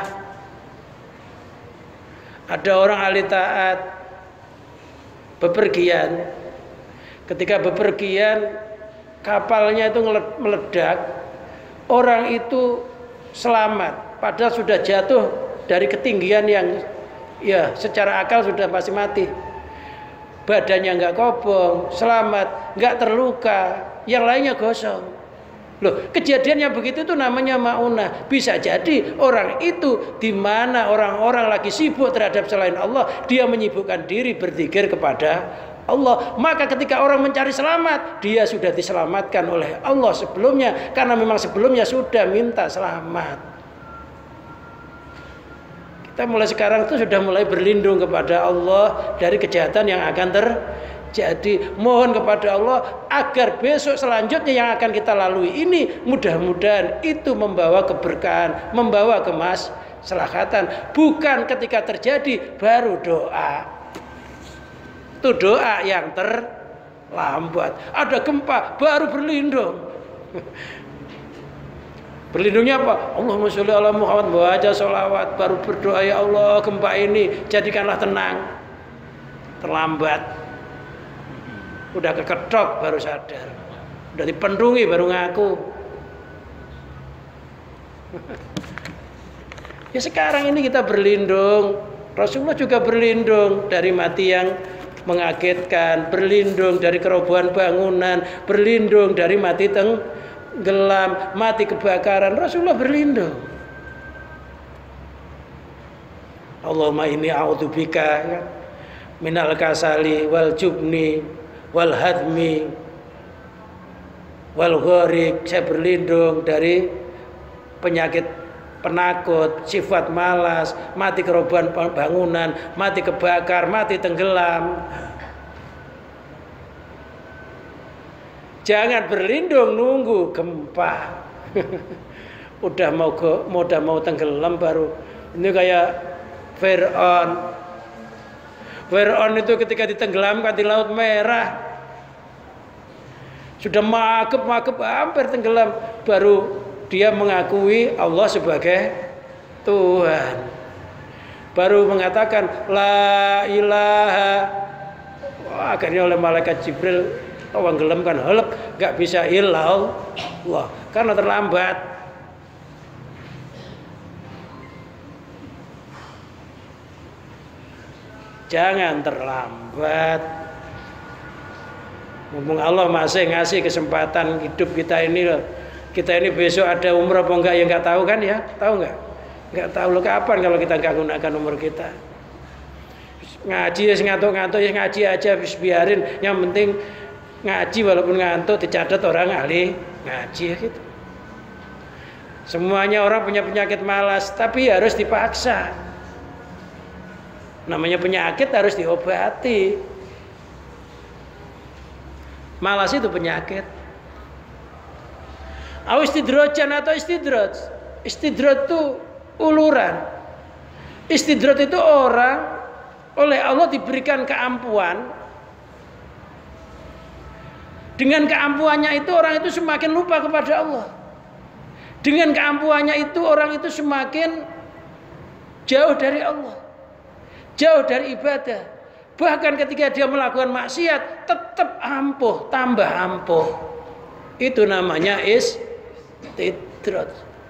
Ada orang ahli taat bepergian. Ketika bepergian kapalnya itu meledak, orang itu selamat padahal sudah jatuh dari ketinggian yang ya secara akal sudah pasti mati. Badannya nggak kobong, selamat, nggak terluka, yang lainnya gosong. Loh, kejadian yang begitu itu namanya ma'unah. Bisa jadi orang itu di mana orang-orang lagi sibuk terhadap selain Allah, dia menyibukkan diri berzikir kepada Allah. Maka ketika orang mencari selamat, dia sudah diselamatkan oleh Allah sebelumnya, karena memang sebelumnya sudah minta selamat. Kita mulai sekarang itu sudah mulai berlindung kepada Allah dari kejahatan yang akan terjadi. Mohon kepada Allah agar besok selanjutnya yang akan kita lalui ini mudah-mudahan itu membawa keberkahan, membawa kemaslahatan. Bukan ketika terjadi baru doa. Itu doa yang terlambat. Ada gempa baru berlindung. Berlindungnya apa? Allahumma sholli ala Muhammad, baca sholawat, baru berdoa, ya Allah gempa ini jadikanlah tenang. Terlambat. Udah keketok baru sadar. Udah dipendungi baru ngaku. Ya sekarang ini kita berlindung. Rasulullah juga berlindung dari mati yang mengagetkan, berlindung dari kerobohan bangunan, berlindung dari mati tenggelam, mati kebakaran. Rasulullah berlindung. Allahumma inni a'udzubika minal kasali wal jubni wal hadmi wal gharik. Saya berlindung dari penyakit penakut, sifat malas, mati kerobohan bangunan, mati kebakar, mati tenggelam. Jangan berlindung nunggu gempa. udah mau tenggelam baru. Ini kayak Fir'aun. Fir'aun itu ketika ditenggelamkan di Laut Merah, sudah magep hampir tenggelam, baru dia mengakui Allah sebagai Tuhan. Baru mengatakan la ilaha. Wah, akhirnya oleh malaikat Jibril tenggelamkan, helep, nggak bisa illallah karena terlambat. Jangan terlambat. Mumpung Allah masih ngasih kesempatan hidup kita ini loh. Kita ini besok ada umur apa enggak ya enggak tahu kan ya? Tahu enggak? Enggak tahu loh kapan kalau kita enggak gunakan umur kita. Ngaji ya ngantuk-ngantuk ya ngaji aja biarin. Yang penting ngaji walaupun ngantuk dicatat orang ahli ngaji ya gitu. Semuanya orang punya penyakit malas tapi harus dipaksa. Namanya penyakit harus diobati. Malas itu penyakit. Istidrojan atau istidraj. Istidraj itu uluran. Istidraj itu orang oleh Allah diberikan keampuan. Dengan keampuannya itu orang itu semakin lupa kepada Allah. Dengan keampuannya itu orang itu semakin jauh dari Allah. Jauh dari ibadah. Bahkan ketika dia melakukan maksiat tetap ampuh, tambah ampuh. Itu namanya istidraj.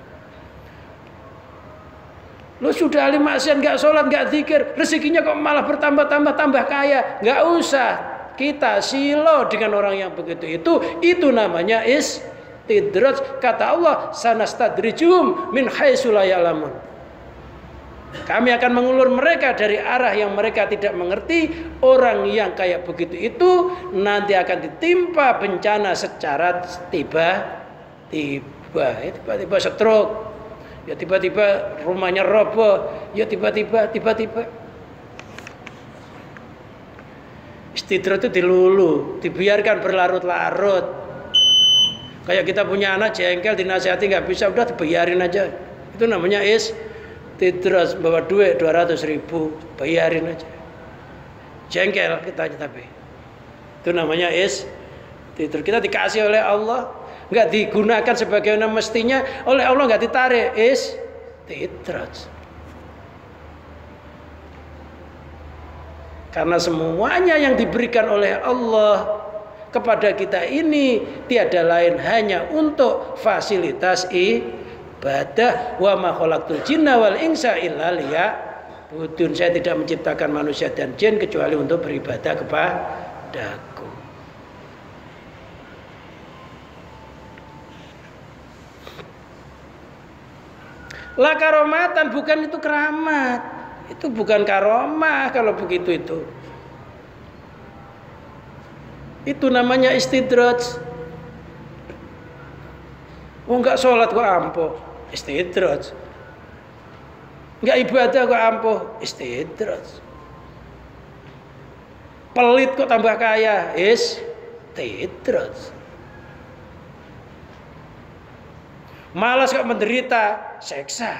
Lu sudah ahli maksiat, nggak sholat, nggak zikir, rezekinya kok malah bertambah-tambah, tambah kaya. Nggak usah kita silo dengan orang yang begitu. Itu namanya istidraj. Kata Allah, sanastadrijuhum min haitsu la ya'lamun. Kami akan mengulur mereka dari arah yang mereka tidak mengerti. Orang yang kayak begitu itu nanti akan ditimpa bencana secara tiba-tiba stroke, ya tiba-tiba rumahnya roboh, ya tiba-tiba. Istidraj itu dilulu, dibiarkan berlarut-larut. Kayak kita punya anak jengkel, dinasihati nggak bisa, udah dibayarin aja. Itu namanya istidraj. Bawa duit 200.000, bayarin aja. Jengkel kita aja tapi. Itu namanya istidraj. Kita dikasih oleh Allah, nggak digunakan sebagaimana mestinya, oleh Allah nggak ditarik, istidraj. Karena semuanya yang diberikan oleh Allah kepada kita ini tiada lain hanya untuk fasilitas ibadah. Wa ma khalaqtul jinna wal insa illa liya'budun. Saya tidak menciptakan manusia dan jin kecuali untuk beribadah kepadaku. La karomatan, bukan itu keramat. Itu bukan karomah kalau begitu itu. Itu namanya istidraj. Oh enggak sholat kok ampuh, istidraj. Enggak ibadah kok ampuh, istidraj. Pelit kok tambah kaya, istidraj. Malas kok menderita, seksa.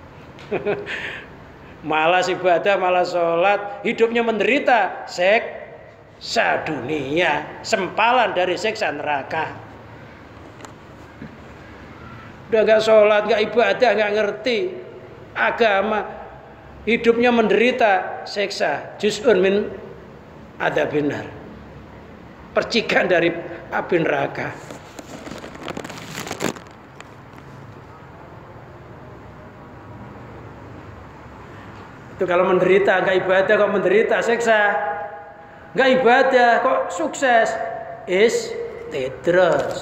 Malas ibadah, malas sholat, hidupnya menderita, seksa dunia, sempalan dari seksa neraka. Udah gak sholat, gak ibadah, gak ngerti agama, hidupnya menderita, seksa, juz'un min adzabin nar, percikan dari api neraka. Itu kalau menderita, gak ibadah kok menderita, seksa. Gak ibadah kok sukses, istidraj.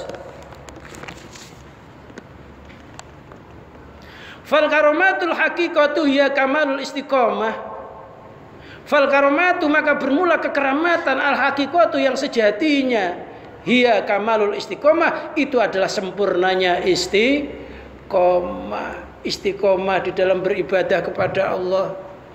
Fal karomatul haqiqatu hiya kamalul istiqomah. Fal karomatu, maka bermula kekeramatan al haqiqatu yang sejatinya hiya kamalul istiqomah, itu adalah sempurnanya istiqomah. Istiqomah di dalam beribadah kepada Allah.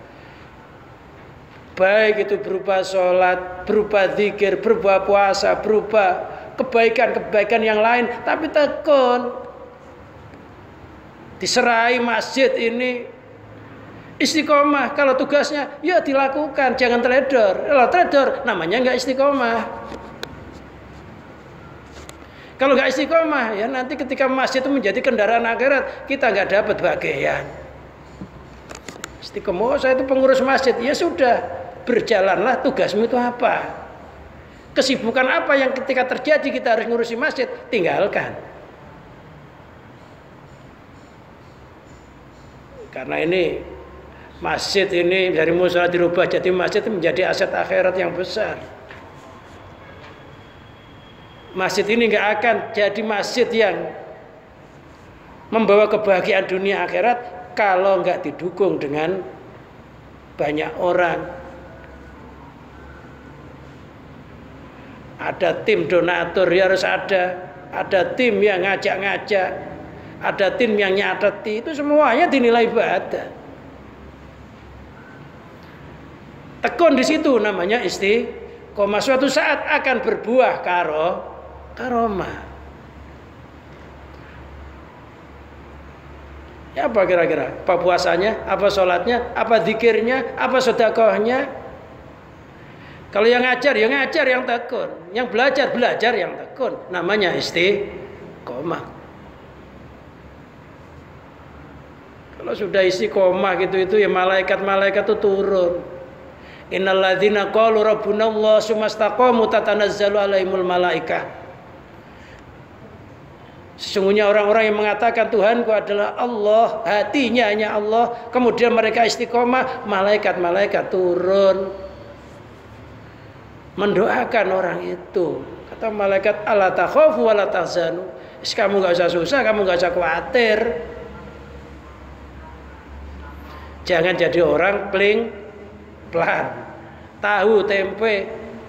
Baik itu berupa sholat, berupa zikir, berupa puasa, berupa kebaikan-kebaikan yang lain. Tapi tekun diserai masjid ini Istiqomah kalau tugasnya ya dilakukan, jangan teledor. Kalau teledor namanya nggak istiqomah. Kalau nggak istiqomah ya nanti ketika masjid itu menjadi kendaraan akhirat kita nggak dapat bagian. Istiqomah, saya itu pengurus masjid, ya sudah berjalanlah tugasmu itu apa. Kesibukan apa yang ketika terjadi kita harus ngurusi masjid, tinggalkan. Karena ini masjid ini dari musala dirubah jadi masjid menjadi aset akhirat yang besar. Masjid ini nggak akan jadi masjid yang membawa kebahagiaan dunia akhirat kalau nggak didukung dengan banyak orang. Ada tim donatur ya harus ada tim yang ngajak-ngajak, ada tim yang nyateti, itu semuanya dinilai ibadah. Tekun di situ namanya istiqomah. Suatu saat akan berbuah karomah. Ya apa kira-kira? Apa puasanya? Apa sholatnya? Apa zikirnya? Apa sedekahnya? Kalau yang ngajar, ya ngajar yang tekun. Yang belajar yang tekun. Namanya istiqomah. Kalau sudah istiqomah gitu ya malaikat-malaikat itu turun. Innalladzina qalu rabbunallah tsumastaqamu tatanazzalu alaihimul malaikah. Sesungguhnya orang-orang yang mengatakan Tuhanku adalah Allah, hatinya hanya Allah, kemudian mereka istiqomah, malaikat-malaikat turun mendoakan orang itu. Kata malaikat, alla takhafu wa la tahzanu. Kamu enggak usah susah, kamu enggak usah khawatir. Jangan jadi orang plan. Tahu tempe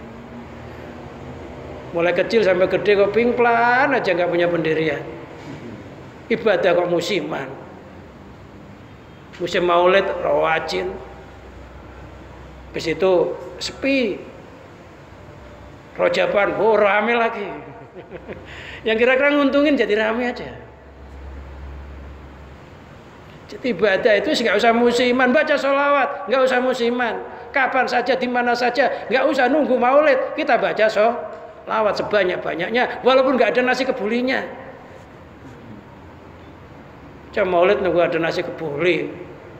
mulai kecil sampai gede kok plan aja nggak punya pendirian. Ibadah kok musiman. Musim Maulid rawajin. Habis itu sepi. Rojaban, rame lagi. Yang kira-kira nguntungin jadi rame aja. Jadi ibadah itu nggak usah musiman, baca sholawat nggak usah musiman. Kapan saja, di mana saja, nggak usah nunggu Maulid, kita baca sholawat sebanyak-banyaknya, walaupun nggak ada nasi kebulinya. Coba Maulid nunggu ada nasi kebuli.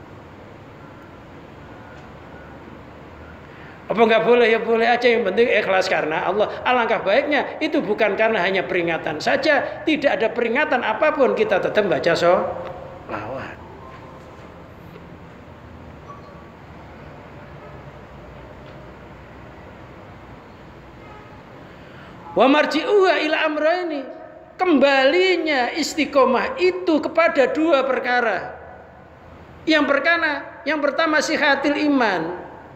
Apa nggak boleh? Ya boleh aja, yang penting ikhlas karena Allah. Alangkah baiknya itu bukan karena hanya peringatan saja, tidak ada peringatan apapun kita tetap baca sholawat. Wa marji'uha ila amrayni. Kembalinya istiqomah itu kepada dua perkara. Yang pertama sihatil iman.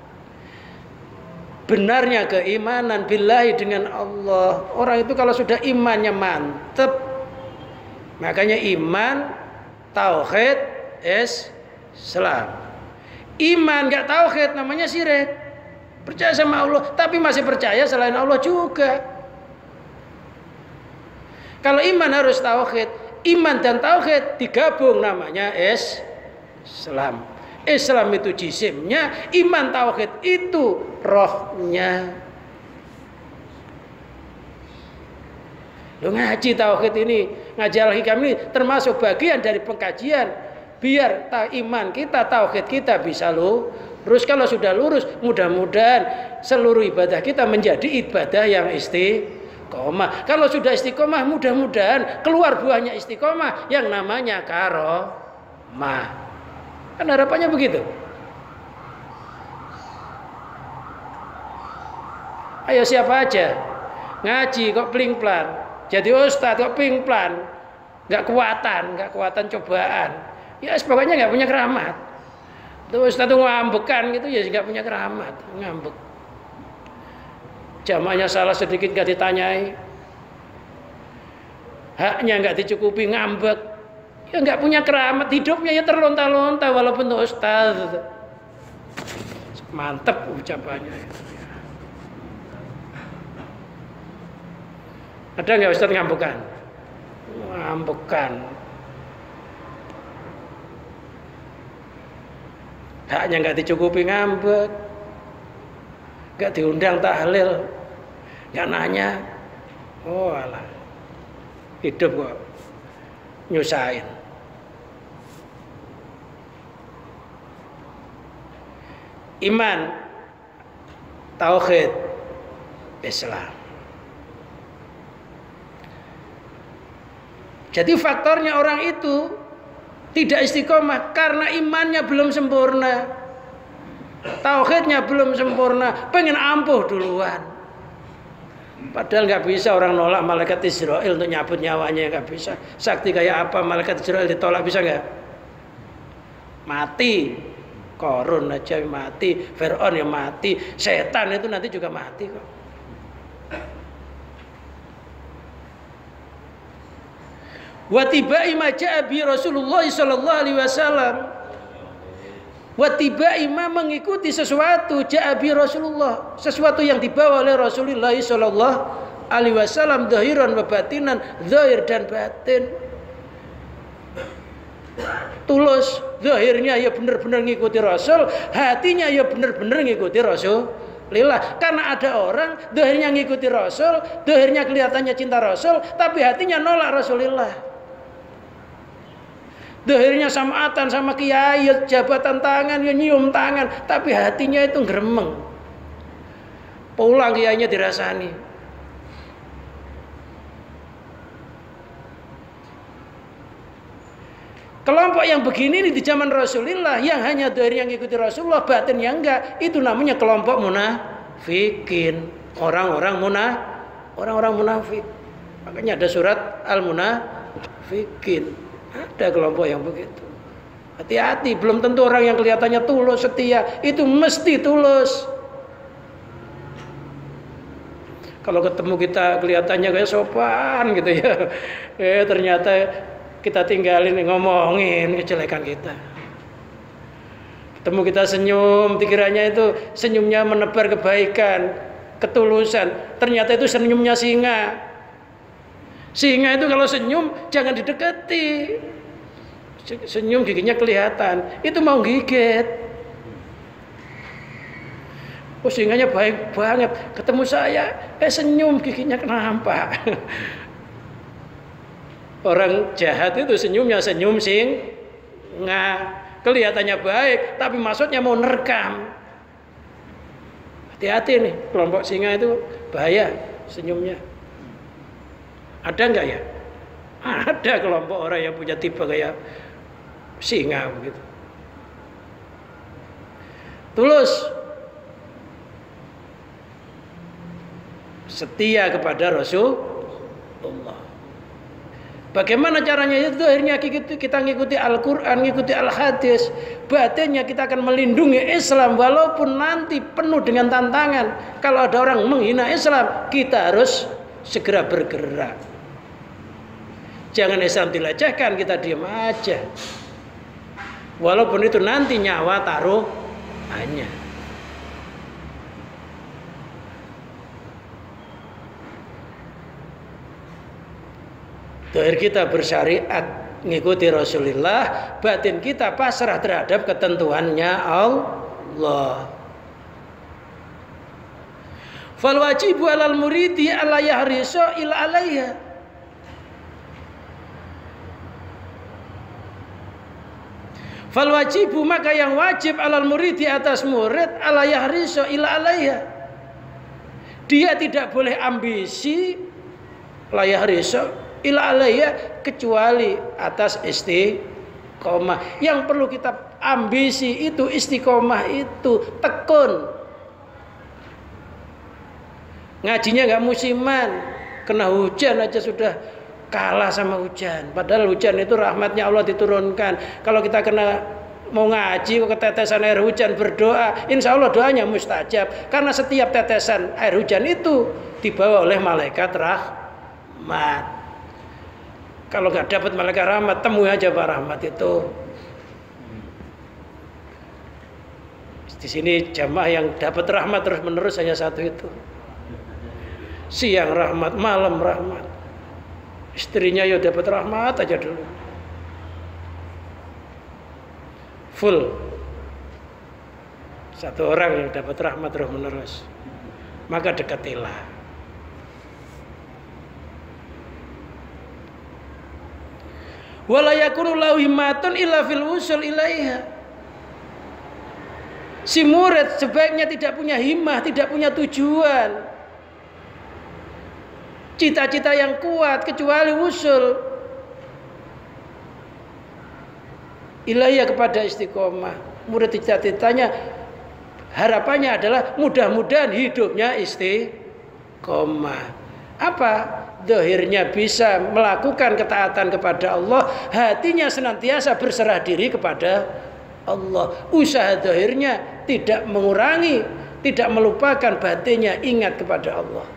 Benarnya keimanan billahi dengan Allah. Orang itu kalau sudah imannya mantep, makanya iman, tauhid, Islam. Iman gak tauhid namanya syirik. Percaya sama Allah tapi masih percaya selain Allah juga. Kalau iman harus tauhid, iman dan tauhid digabung namanya Islam. Islam itu jisimnya, iman tauhid itu rohnya. Lo ngaji tauhid ini, ngaji al-hikam ini termasuk bagian dari pengkajian biar iman kita, tauhid kita bisa lurus. Kalau sudah lurus, mudah-mudahan seluruh ibadah kita menjadi ibadah yang istiqomah. Kalau sudah istiqomah, mudah-mudahan keluar buahnya istiqomah yang namanya karomah. Kan harapannya begitu. Ayo siapa aja ngaji kok pling-plan, jadi ustadz kok pling-plan, nggak kuatan cobaan. Ya pokoknya nggak punya keramat. Tuh ustadz tuh ngambekan gitu ya nggak punya keramat, ngambek. Jamaahnya salah sedikit nggak ditanyai, haknya nggak dicukupi, ngambek. Ya nggak punya keramat, hidupnya ya terlonta-lonta walaupun tuh ustaz. Mantep ucapannya. Ada nggak ustaz ngambekan? Ngambekan. haknya nggak dicukupi ngambek, nggak diundang tahlil, nggak nanya. Oh alah, hidup kok nyusahin. Iman, tauhid, Islam. Jadi faktornya orang itu tidak istiqomah karena imannya belum sempurna, tauhidnya belum sempurna, pengen ampuh duluan. Padahal nggak bisa orang nolak malaikat Israel untuk nyabut nyawanya, nggak bisa. Sakti kayak apa malaikat Israel ditolak, bisa nggak? Mati. Korun aja mati, Fir'aun yang mati, setan itu nanti juga mati kok. Wa tibai ma ja'a bi Rasulullah sallallahu alaihi wasallam. Wa tibai ma mengikuti sesuatu ja'a bi Rasulullah, sesuatu yang dibawa oleh Rasulullah sallallahu alaihi wasallam, zahiran wa batinan, zahir dan batin. Tulus, zahirnya ya benar-benar ngikuti Rasul, hatinya ya benar-benar ngikuti Rasulullah. Karena ada orang zahirnya ngikuti Rasul, zahirnya kelihatannya cinta Rasul, tapi hatinya nolak Rasulullah. Zahirnya samatan sama kiai, jabatan tangan, ya nyium tangan, tapi hatinya itu gremeng. Pulang kiainya dirasani. Kelompok yang begini ini di zaman Rasulullah, yang hanya dari yang ikuti Rasulullah, batin yang enggak, itu namanya kelompok munafikin, orang-orang munafik. Makanya ada surat Al-Munafikin. Ada kelompok yang begitu. Hati-hati, belum tentu orang yang kelihatannya tulus, setia, itu mesti tulus. Kalau ketemu kita kelihatannya kayak sopan gitu ya, ternyata kita tinggalin ngomongin kejelekan kita. Ketemu kita senyum, dikiranya itu senyumnya menebar kebaikan, ketulusan. Ternyata itu senyumnya singa. Singa itu kalau senyum jangan didekati. Senyum giginya kelihatan, itu mau gigit. Oh singanya baik banget, ketemu saya, senyum giginya nampak. Orang jahat itu senyumnya senyum singa, kelihatannya baik, tapi maksudnya mau nerekam. Hati-hati nih, kelompok singa itu bahaya senyumnya. Ada nggak ya? Ada kelompok orang yang punya tipe kayak singa begitu. Tulus, setia kepada Rasulullah. Bagaimana caranya itu? Akhirnya kita ngikuti Al-Quran, ngikuti Al-Hadis. Batinnya kita akan melindungi Islam walaupun nanti penuh dengan tantangan. Kalau ada orang menghina Islam, kita harus segera bergerak. Jangan Islam dilecehkan, kita diam aja. Walaupun itu nanti nyawa taruhannya. Zahir kita bersyariat ngikuti Rasulullah, batin kita pasrah terhadap ketentuannya Allah. Fal wajibu 'alal muridi alla yahrisu ila 'alaiha. Fal wajibu, maka yang wajib 'alal muridi atas murid alla yahrisu ila 'alaiha. Dia tidak boleh ambisi la yahrisu ila alaiya kecuali atas istiqomah. Yang perlu kita ambisi itu istiqomah, itu tekun. Ngajinya nggak musiman, kena hujan aja sudah kalah sama hujan. Padahal hujan itu rahmatnya Allah diturunkan. Kalau kita kena mau ngaji kok ketetesan air hujan, berdoa, insya Allah doanya mustajab. Karena setiap tetesan air hujan itu dibawa oleh malaikat rahmat. Kalau nggak dapat malaikat rahmat, temui aja Pak Rahmat itu. Di sini jamaah yang dapat rahmat terus menerus hanya satu itu. Siang rahmat, malam rahmat. Istrinya ya dapat rahmat aja dulu. Full. Satu orang yang dapat rahmat terus menerus, maka dekatilah. Wala yakunu lahu himmatun illa fil wusul ilaiha. Si murid sebaiknya tidak punya himmah, tidak punya tujuan, cita-cita yang kuat kecuali wusul ilaiha, kepada istiqomah. Murid cita-citanya, harapannya adalah mudah-mudahan hidupnya istiqomah. Apa? Zahirnya bisa melakukan ketaatan kepada Allah, hatinya senantiasa berserah diri kepada Allah. Usaha zahirnya tidak mengurangi, tidak melupakan batinnya ingat kepada Allah.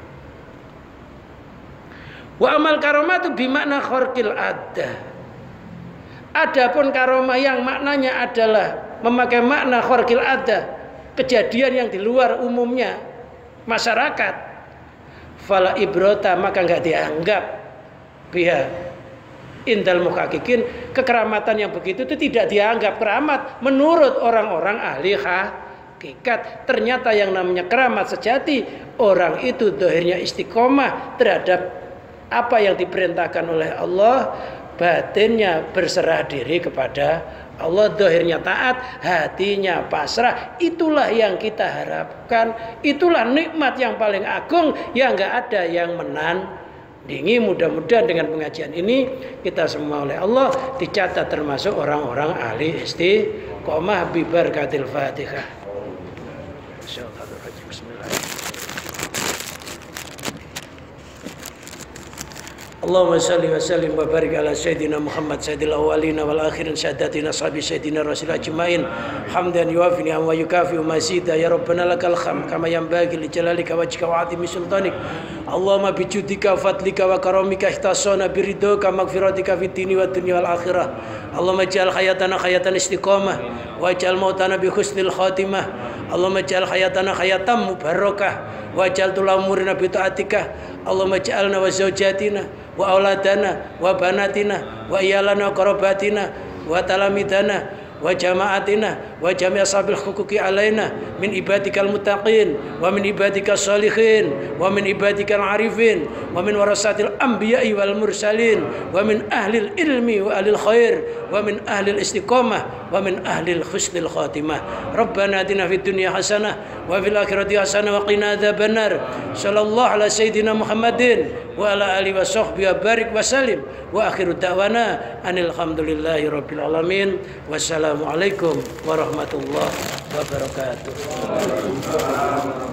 Wa amal karomatu bimakna kharqil addah. Adapun karomah yang maknanya adalah memakai makna kharqil addah, kejadian yang di luar umumnya masyarakat, fala ibrota, maka enggak dianggap biha indal muhaqqiqin. Kekeramatan yang begitu itu tidak dianggap keramat menurut orang-orang ahli hakikat. Ternyata yang namanya keramat sejati, orang itu zahirnya istiqomah terhadap apa yang diperintahkan oleh Allah, batinnya berserah diri kepada Allah, zahirnya taat, hatinya pasrah. Itulah yang kita harapkan. Itulah nikmat yang paling agung yang enggak ada yang menandingi. Mudah-mudahan dengan pengajian ini kita semua oleh Allah dicatat termasuk orang-orang ahli istiqomah bi barakatil Fatihah. Allahumma salli wa sallim wa barik ala sayyidina Muhammad sayyidil awwalin wal akhirin sadatina ashabi sayyidina rasul ajmain hamdan yuwafi wa yukafi mazida ya rabbana lakal hamd kama yanbaghi li jalalika wajhika wa 'azimi sultanik. Allahumma bi judika wa fadlika wa karamika ihtasana bi ridhoka maghfiratika fid dini wad dunya wal akhirah. Allahumma ij'al hayatana hayatan istiqamah wa ij'al mautana bi husnil khatimah. Allahumma ij'al hayatana hayatan mubarakah wa ij'al tulamurina bi ta'atika. Allahumma ij'alna wa zawjatina wa auladana wa banatina wa iyalana wa qarabatina wa talamidana wa jama'atina wa jami' ashabil huquqi alaina min ibadikal muttaqin wa min ibadikal sholihin wa min ibadikal arifin wa min warasatil anbiya'i wal mursalin wa min ahlil ilmi wa ahlil khair wa min ahlil istiqamah wa min ahlil husnil khatimah. Rabbana atina fid dunya hasanah wa fil akhirati hasanah wa qina adzabannar. Sallallahu ala sayyidina Muhammadin wa ala alihi wa sahbihi wa barik wa salim wa akhiru da'wana anil hamdulillahi rabbil alamin. Wassalamualaikum warahmatullahi wabarakatuh.